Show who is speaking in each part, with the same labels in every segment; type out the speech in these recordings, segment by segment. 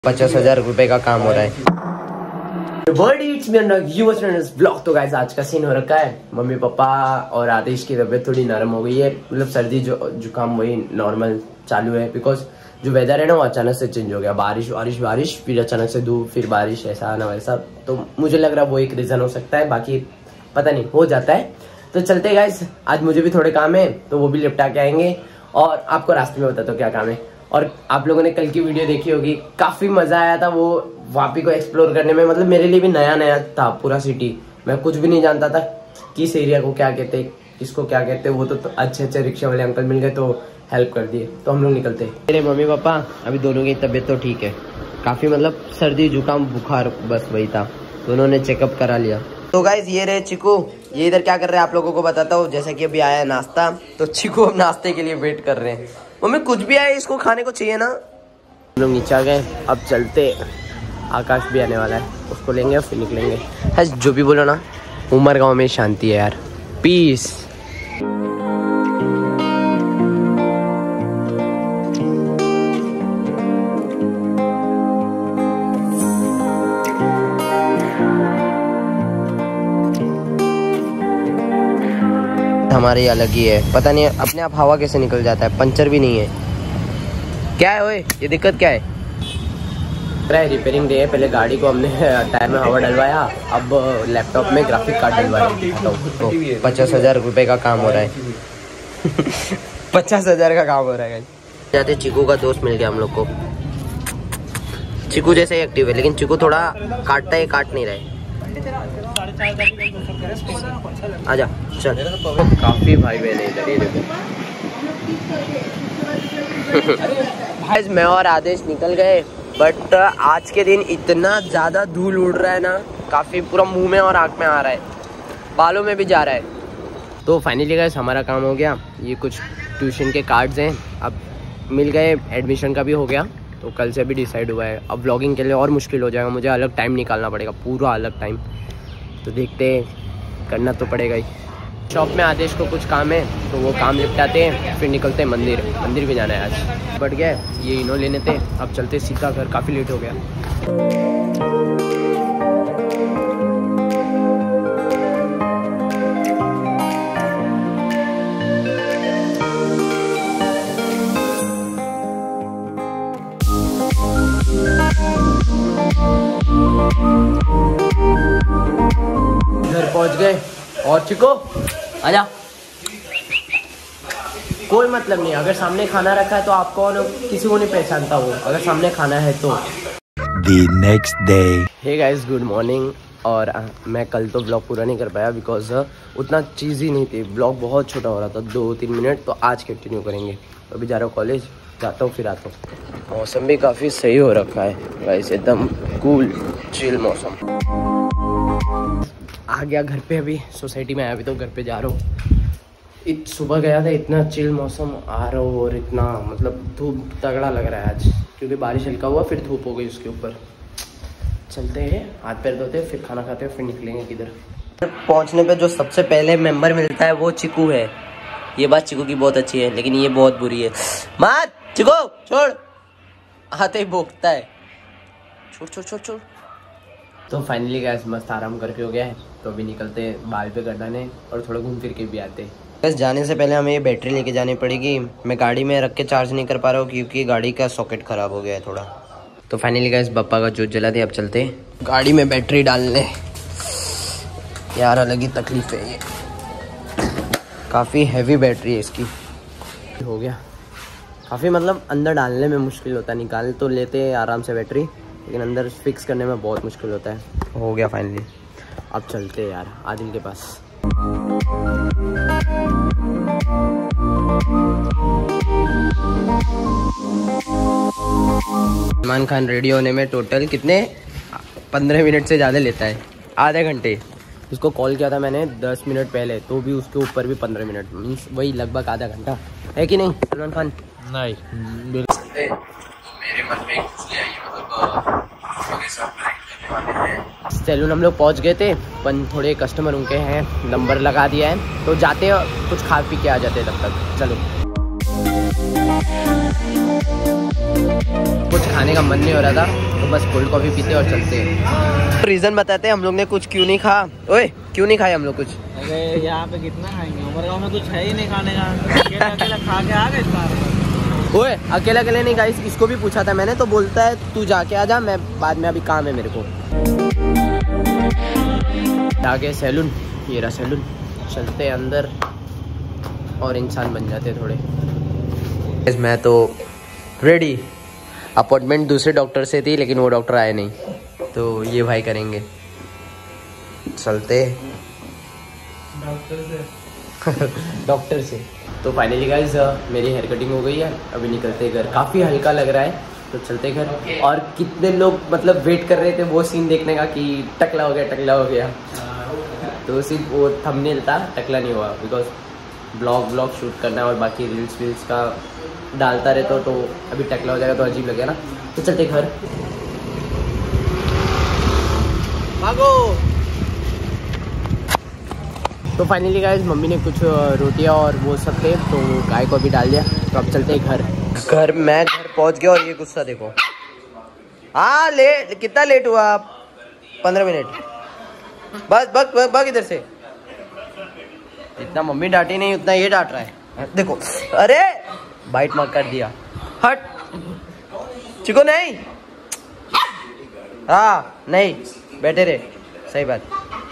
Speaker 1: 50,000 रुपए का काम हो रहा है। ब्लॉग तो गाइस आज का सीन हो रखा है। मम्मी पापा और आदेश की तबीयत थोड़ी नरम हो गई है, मतलब सर्दी जुकाम वही नॉर्मल चालू है। बिकॉज जो वेदर है ना वो अचानक से चेंज हो गया, बारिश बारिश बारिश, फिर अचानक से धूप, फिर बारिश, ऐसा ना वैसा। तो मुझे लग रहा है वो एक रीजन हो सकता है, बाकी पता नहीं, हो जाता है। तो चलते हैं गाइस, आज मुझे भी थोड़े काम है तो वो भी निपटा के आएंगे और आपको रास्ते में बताता हूँ क्या काम है। और आप लोगों ने कल की वीडियो देखी होगी, काफी मजा आया था वो वापी को एक्सप्लोर करने में। मतलब मेरे लिए भी नया नया था पूरा सिटी, मैं कुछ भी नहीं जानता था किस एरिया को क्या कहते, किसको क्या कहते। वो तो अच्छे अच्छे रिक्शा वाले अंकल मिल गए तो हेल्प कर दिए, तो हम लोग निकलते। मेरे मम्मी पापा अभी दोनों की तबीयत तो ठीक है, काफी मतलब सर्दी जुकाम बुखार बस वही था, दोनों ने चेकअप करा लिया। तो गाइज ये रहे चिकू, ये इधर क्या कर रहे हैं आप लोगों को बताता हूँ। जैसे कि अभी आया है नाश्ता, तो चिकू अब नाश्ते के लिए वेट कर रहे हैं। मम्मी कुछ भी आए इसको खाने को चाहिए ना। हम लोग नीचे आ गए, अब चलते। आकाश भी आने वाला है, उसको लेंगे और फिर निकलेंगे। है जो भी बोलो ना, उमर गाँव में शांति है यार, पीस। हमारी अलग ही है, पता नहीं अपने आप हवा कैसे निकल जाता है, पंचर भी नहीं है। क्या है ओए, ये दिक्कत क्या है? रिपेयरिंग डे है, पहले गाड़ी को हमने टायर में हवा डलवाया, अब लैपटॉप में ग्राफिक कार्ड डलवाया। तो 50,000 रुपए का काम हो रहा है। 50,000 का काम हो रहा है। जाते चिकू का दोस्त मिल गया हम लोग को। चिकू जैसे एक्टिव है, लेकिन चिकू थोड़ा काटता है, काट नहीं रहा है। आजा चल। काफी भाई बहन इधर ही देखो। मैं और आदेश निकल गए, बट आज के दिन इतना ज्यादा धूल उड़ रहा है ना, काफी पूरा मुंह में और आंख में आ रहा है, बालों में भी जा रहा है। तो फाइनली गाइस हमारा काम हो गया। ये कुछ ट्यूशन के कार्ड्स हैं, अब मिल गए, एडमिशन का भी हो गया, तो कल से भी डिसाइड हुआ है। अब व्लॉगिंग के लिए और मुश्किल हो जाएगा, मुझे अलग टाइम निकालना पड़ेगा, पूरा अलग टाइम। तो देखते हैं, करना तो पड़ेगा ही। शॉप में आदेश को कुछ काम है तो वो काम निपटाते हैं, फिर निकलते हैं मंदिर। मंदिर भी जाना है आज, बढ़ गया ये इनो लेने थे। अब चलते सीधा घर, काफ़ी लेट हो गया। घर पहुंच गए। और चिको आजा, कोई मतलब नहीं, अगर सामने खाना रखा है तो आपको किसी को नहीं पहचानता वो, अगर सामने खाना है तो।
Speaker 2: The next day.
Speaker 1: Hey guys, good morning. और मैं कल तो ब्लॉग पूरा नहीं कर पाया बिकॉज उतना चीज़ ही नहीं थी, ब्लॉग बहुत छोटा हो रहा था, 2-3 मिनट। तो आज कंटिन्यू करेंगे। अभी जा रहा हूँ कॉलेज, जाता हूँ फिर आता हूँ। मौसम भी काफ़ी सही हो रखा है गाइस, एकदम कूल चिल मौसम। आ गया घर पे, अभी सोसाइटी में आया, अभी तो घर पे जा रहा हूँ। सुबह गया था, इतना चिल मौसम आ रहा हो, और इतना मतलब धूप तगड़ा लग रहा है आज, क्योंकि बारिश हल्का हुआ फिर धूप हो गई उसके ऊपर। चलते हैं, हाथ पैर धोते, फिर खाना खाते हैं, फिर निकलेंगे किधर। पहुंचने पे जो सबसे पहले मेंबर मिलता है वो चिकू है। ये बात चिकू की बहुत अच्छी है, लेकिन ये बहुत बुरी है। मत चिकू छोड़, आते ही भोंकता है, छोड़ छोड़ छोड़ छोड़। तो फाइनली गाइस मस्त आराम करके हो गया है, तो अभी निकलते हैं बाल पे कटाने और थोड़ा घूम फिर के भी आते हैं। बस जाने से पहले हमें ये बैटरी लेके जानी पड़ेगी। मैं गाड़ी में रख के चार्ज नहीं कर पा रहा हूँ क्योंकि गाड़ी का सॉकेट खराब हो गया है थोड़ा। तो फाइनली गाइस पापा का जोत जला दिया, अब चलते हैं गाड़ी में बैटरी डालने। यार अलग ही तकलीफ है ये, काफ़ी हैवी बैटरी है इसकी। हो गया काफ़ी, मतलब अंदर डालने में मुश्किल होता है, निकाल तो लेते हैं आराम से बैटरी, लेकिन अंदर फिक्स करने में बहुत मुश्किल होता है। हो गया फाइनली, अब चलते हैं यार आदिल के पास। सलमान खान रेडी होने में टोटल कितने 15 मिनट से ज़्यादा लेता है, आधे घंटे। उसको कॉल किया था मैंने 10 मिनट पहले, तो भी उसके ऊपर भी 15 मिनट, मीन्स वही लगभग आधा घंटा है कि नहीं सलमान खान? नहीं मेरे मन में सैलून हम लोग पहुंच गए थे, पर थोड़े कस्टमर उनके हैं, नंबर लगा दिया है, तो जाते हैं कुछ खा पी के आ जाते हैं तब तक। चलो, कुछ खाने का मन नहीं हो रहा था, बस कोल्ड कॉफी पीते और चलते हैं। रीजन बताते हैं हम लोग ने कुछ क्यों नहीं खा। ओए क्यों नहीं खाए हम लोग कुछ?
Speaker 3: अरे यहाँ पे कितना खाएंगे, उमरगांव में कुछ है ही नहीं खाने का। अकेला अकेला खा के आ गए इस।
Speaker 1: ओए अकेले अकेले नहीं गाइस, इसको भी पूछा था मैंने तो बोलता है तू जाके आ जा, मैं बाद में, अभी काम है मेरे को। आगे सैलून, ये रहा सैलून, चलते अंदर और इंसान बन जाते थोड़े। मैं तो रेडी, अपॉइंटमेंट दूसरे डॉक्टर से थी लेकिन वो डॉक्टर आए नहीं, तो ये भाई करेंगे। चलते डॉक्टर से। तो फाइनली गाइस मेरी हेयर कटिंग हो गई है, अभी निकलते घर। काफ़ी हल्का लग रहा है तो चलते घर। और कितने लोग मतलब वेट कर रहे थे वो सीन देखने का कि टकला हो गया, टकला हो गया। तो सिर्फ वो थंबनेल था, टकला नहीं हुआ, बिकॉज ब्लॉग शूट करना है और बाकी रील्स का डालता रहता तो अभी टकला हो जाएगा तो अजीब लगेगा ना। तो चलते घर। भागो। तो फाइनली गाइस मम्मी ने कुछ रोटियां और वो सब थे तो गाय को अभी डाल दिया, तो अब चलते घर। मैं घर पहुंच गया और ये गुस्सा देखो। हाँ लेट, कितना लेट हुआ आप? 15 मिनट बस। बग इधर से। इतना मम्मी डांटी नहीं उतना ये डांट रहा है, देखो। अरे बाइट मार कर दिया, हट चिको नहीं। हाँ नहीं बैठे रहे, सही बात।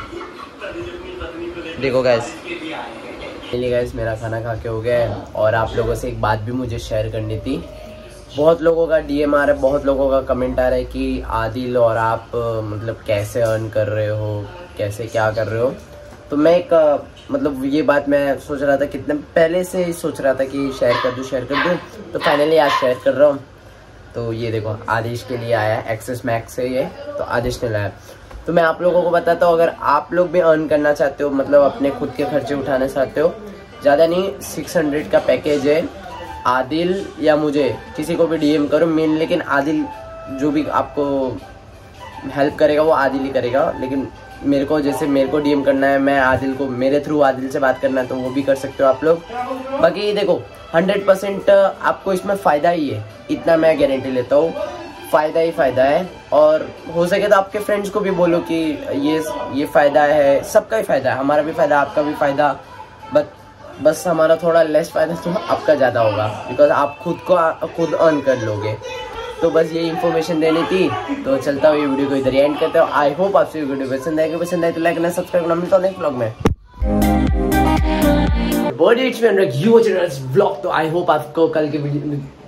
Speaker 1: देखो गाइस मेरा खाना खा के हो गया है और आप लोगों से एक बात भी मुझे शेयर करनी थी। बहुत लोगों का डीएम आ रहा है, बहुत लोगों का कमेंट आ रहा है कि आदिल और आप मतलब कैसे अर्न कर रहे हो, कैसे क्या कर रहे हो। तो मैं एक मतलब ये बात मैं सोच रहा था, कितने पहले से ही सोच रहा था कि शेयर कर दूँ, तो फाइनली आज शेयर कर रहा हूँ। तो ये देखो आदेश के लिए आया, एक्सेस मैक्स से ये, तो आदेश ने लाया। तो मैं आप लोगों को बताता हूँ, अगर आप लोग भी अर्न करना चाहते हो, मतलब अपने खुद के खर्चे उठाना चाहते हो, ज़्यादा नहीं 600 का पैकेज है। आदिल या मुझे किसी को भी डीएम करो मेन, लेकिन आदिल जो भी आपको हेल्प करेगा वो आदिल ही करेगा। लेकिन मेरे को डीएम करना है, मैं आदिल को, मेरे थ्रू आदिल से बात करना है तो वो भी कर सकते हो आप लोग। बाकी देखो 100% आपको इसमें फ़ायदा ही है, इतना मैं गारंटी लेता हूँ, फ़ायदा ही फ़ायदा है। और हो सके तो आपके फ्रेंड्स को भी बोलो कि ये फ़ायदा है, सबका ही फ़ायदा है, हमारा भी फ़ायदा, आपका भी फ़ायदा। बस हमारा थोड़ा लेस फ़ायदा तो आपका ज़्यादा होगा, बिकॉज आप खुद अर्न कर लोगे। तो बस ये इन्फॉर्मेशन देनी थी। तो चलता हूँ, ये वीडियो को इधर एंड करते हो। आई होप आपसे वीडियो पसंद आएगी, पसंद आए तो लाइक करना, सब्सक्राइब करना। मिलता हूँ नेक्स्ट व्लॉग में। Body it's me you watching this vlog. तो आई होप आपको कल के वीडियो